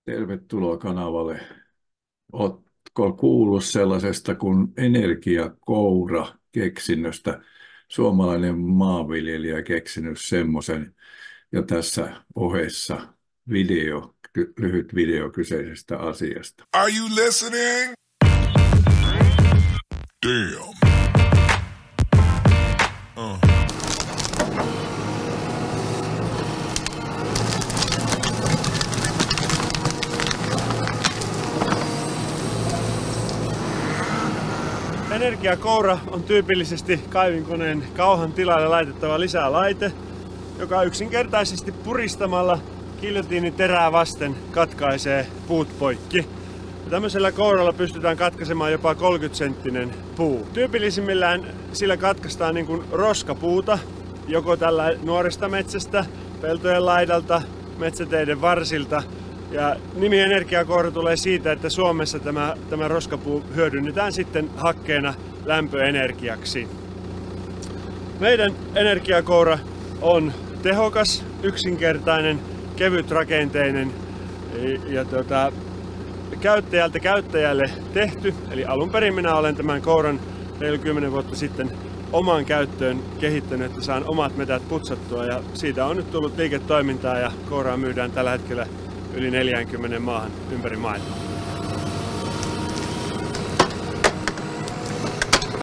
Tervetuloa kanavalle. Ootko kuullut sellaisesta kuin energiakoura-keksinnöstä? Suomalainen maanviljelijä keksinyt semmoisen, ja tässä ohessa lyhyt video kyseisestä asiasta. Are you listening? Damn. Energiakoura on tyypillisesti kaivinkoneen kauhan tilalle laitettava lisälaite, joka yksinkertaisesti puristamalla giljotiinin terää vasten katkaisee puut poikki. Ja tämmöisellä kouralla pystytään katkaisemaan jopa 30-senttinen puu. Tyypillisimmillään sillä katkaistaan niin kuin roskapuuta, joko tällä nuoresta metsästä, peltojen laidalta, metsäteiden varsilta. Ja nimi energiakoura tulee siitä, että Suomessa tämä roskapuu hyödynnetään sitten hakkeena lämpöenergiaksi. Meidän energiakoura on tehokas, yksinkertainen, kevytrakenteinen ja käyttäjältä käyttäjälle tehty. Eli alun perin minä olen tämän kouran reilu 10 vuotta sitten omaan käyttöön kehittänyt, että saan omat metät putsattua, ja siitä on nyt tullut liiketoimintaa ja kouraa myydään tällä hetkellä yli 40 maahan ympäri maailmaa.